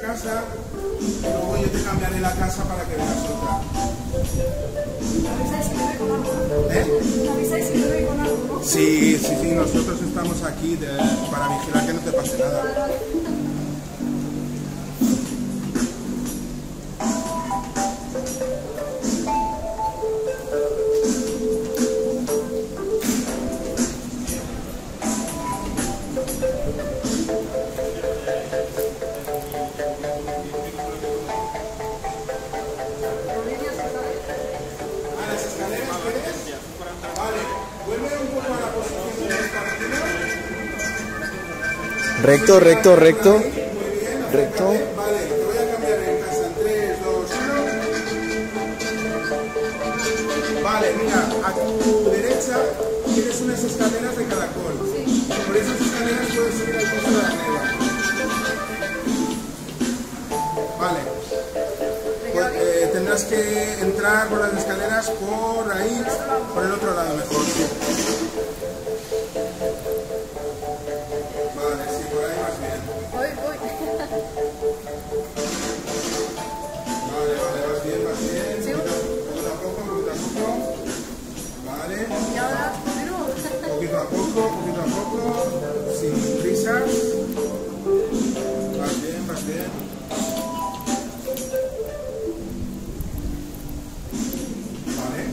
casa y luego yo te cambiaré la casa para que veas otra. ¿Avisáis si bebe con algo? ¿Eh? ¿Avisáis si bebe con algo? Sí, nosotros estamos aquí para vigilar que no te pase nada. Recto, recto, recto. Recto. Vale, te voy a cambiar en casa en 3, 2, 1. Vale, mira, a tu derecha tienes unas escaleras de caracol. Por esas escaleras puedes subir al piso de arriba. Vale. Pues, tendrás que entrar por las escaleras por ahí, por el otro lado mejor. Sí. Vale, sí, por ahí más bien. Voy. Vale, vas bien. Sí. Poquito a poco. Vale. Y ahora, continúo. Poquito a poco, sin prisas. Vas bien. Vale.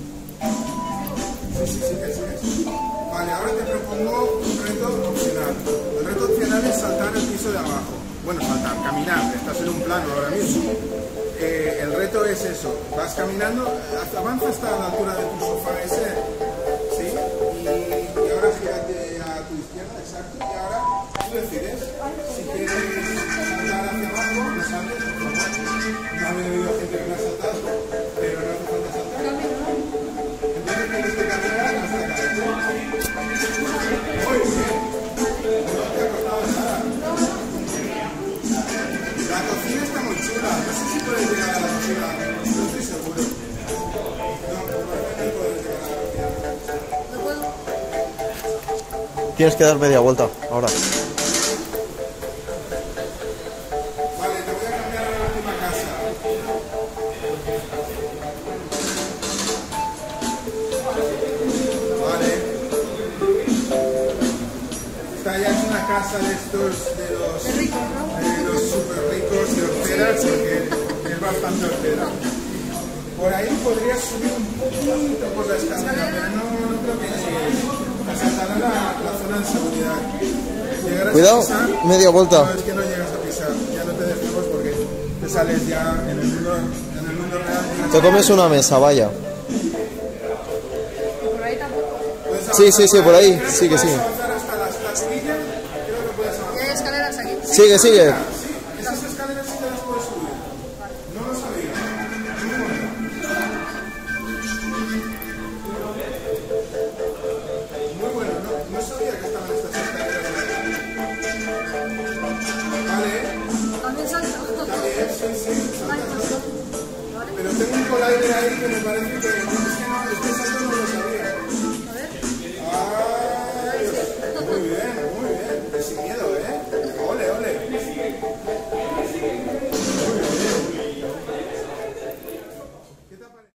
Sí, sigues. Vale, ahora te propongo un reto opcional. El reto opcional es saltar el piso de abajo. Bueno, caminar, estás en un plano ahora mismo. El reto es eso, vas caminando, avanza hasta la altura de tu sofá ese, ¿sí? Y ahora gírate a tu izquierda, exacto, y ahora tú decides si quieres saltar hacia abajo, no saltes, por favor. No ha habido gente que me ha saltado, pero no hace falta saltar. Entonces tienes que caminar hasta acá. Muy bien. No te ha costado nada. La cocina está muy chula. No sé si puedes llegar a la cocina. No estoy seguro. No puedes llegar a la cocina. No puedo. Tienes que dar media vuelta ahora. Vale, te voy a cambiar a la última casa. Vale. Esta ya es una casa de estos, de los super ricos de horteras, porque es bastante hortera. Por ahí podrías subir un poquito por la escalera, pero no creo que llegues. Te saltará la zona de seguridad. Llegarás Cuidado, a pisar, media vuelta. no, es que no llegas a pisar, ya no te dejemos porque te sales ya en el mundo real. Te comes una mesa, vaya. Por ahí tampoco. Sí, por ahí. Sigue. Puedes avanzar hasta las tablillas, creo que puedes avanzar. ¿Y hay escaleras aquí? Sigue. Sí, esas escaleras sí te las puedes subir. No lo sabía. Muy bueno. Muy bueno, no sabía que estaban estas escaleras aquí. Vale, También salto. también, sí, Ay, salta. pues, vale. Pero tengo un collider ahí que me parece que